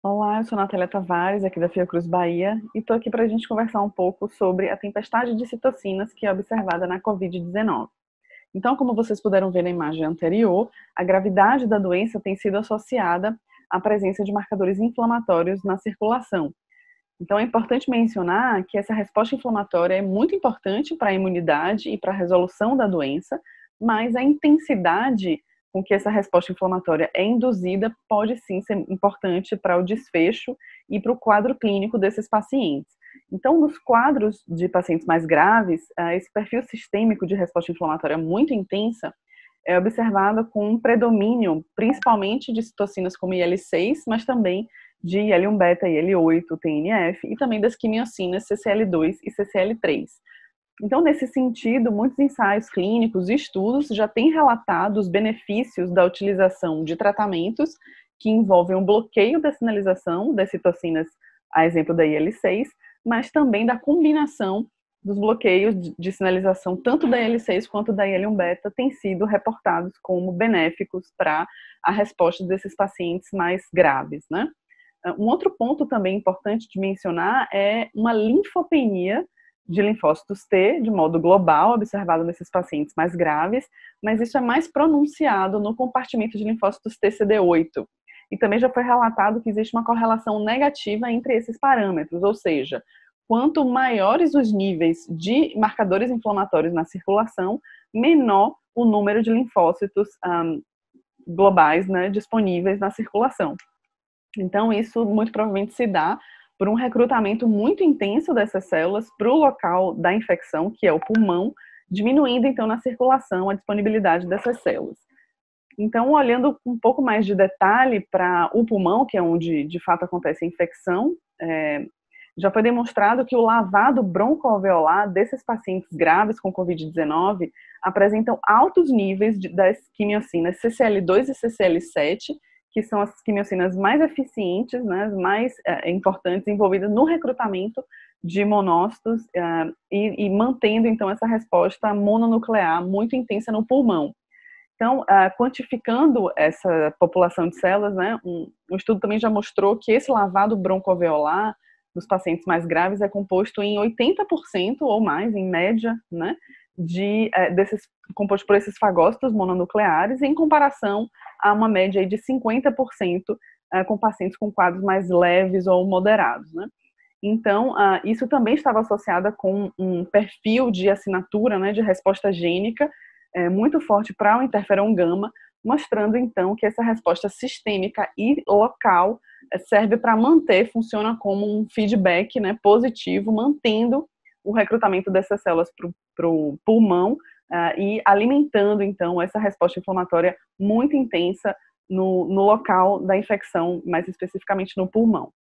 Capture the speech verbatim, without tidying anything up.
Olá, eu sou Natália Tavares, aqui da Fiocruz Bahia, e estou aqui para a gente conversar um pouco sobre a tempestade de citocinas que é observada na covid dezenove. Então, como vocês puderam ver na imagem anterior, a gravidade da doença tem sido associada à presença de marcadores inflamatórios na circulação. Então, é importante mencionar que essa resposta inflamatória é muito importante para a imunidade e para a resolução da doença, mas a intensidade com que essa resposta inflamatória é induzida pode sim ser importante para o desfecho e para o quadro clínico desses pacientes. Então, nos quadros de pacientes mais graves, esse perfil sistêmico de resposta inflamatória muito intensa é observado com um predomínio, principalmente de citocinas como I L seis, mas também de I L um beta, I L oito, T N F, e também das quimiocinas C C L dois e C C L três. Então, nesse sentido, muitos ensaios clínicos e estudos já têm relatado os benefícios da utilização de tratamentos que envolvem um bloqueio da sinalização das citocinas, a exemplo da I L seis, mas também da combinação dos bloqueios de sinalização tanto da I L seis quanto da I L um beta têm sido reportados como benéficos para a resposta desses pacientes mais graves, né? Um outro ponto também importante de mencionar é uma linfopenia de linfócitos T, de modo global, observado nesses pacientes mais graves, mas isso é mais pronunciado no compartimento de linfócitos T C D oito. E também já foi relatado que existe uma correlação negativa entre esses parâmetros, ou seja, quanto maiores os níveis de marcadores inflamatórios na circulação, menor o número de linfócitos um, globais, né, disponíveis na circulação. Então, isso muito provavelmente se dá por um recrutamento muito intenso dessas células para o local da infecção, que é o pulmão, diminuindo, então, na circulação a disponibilidade dessas células. Então, olhando um pouco mais de detalhe para o pulmão, que é onde, de fato, acontece a infecção, é, já foi demonstrado que o lavado broncoalveolar desses pacientes graves com covid dezenove apresentam altos níveis de, das quimiocinas C C L dois e C C L sete, que são as quimiocinas mais eficientes, né, as mais é, importantes envolvidas no recrutamento de monócitos é, e, e mantendo, então, essa resposta mononuclear muito intensa no pulmão. Então, uh, quantificando essa população de células, né, um, um estudo também já mostrou que esse lavado broncoalveolar dos pacientes mais graves é composto em oitenta por cento ou mais, em média, né, de, uh, desses, composto por esses fagócitos mononucleares, em comparação a uma média aí de cinquenta por cento uh, com pacientes com quadros mais leves ou moderados, né. Então, uh, isso também estava associado com um perfil de assinatura, né, de resposta gênica, É, muito forte para o interferon gama, mostrando então que essa resposta sistêmica e local é, serve para manter, funciona como um feedback, né, positivo, mantendo o recrutamento dessas células para o pulmão uh, e alimentando então essa resposta inflamatória muito intensa no, no local da infecção, mais especificamente no pulmão.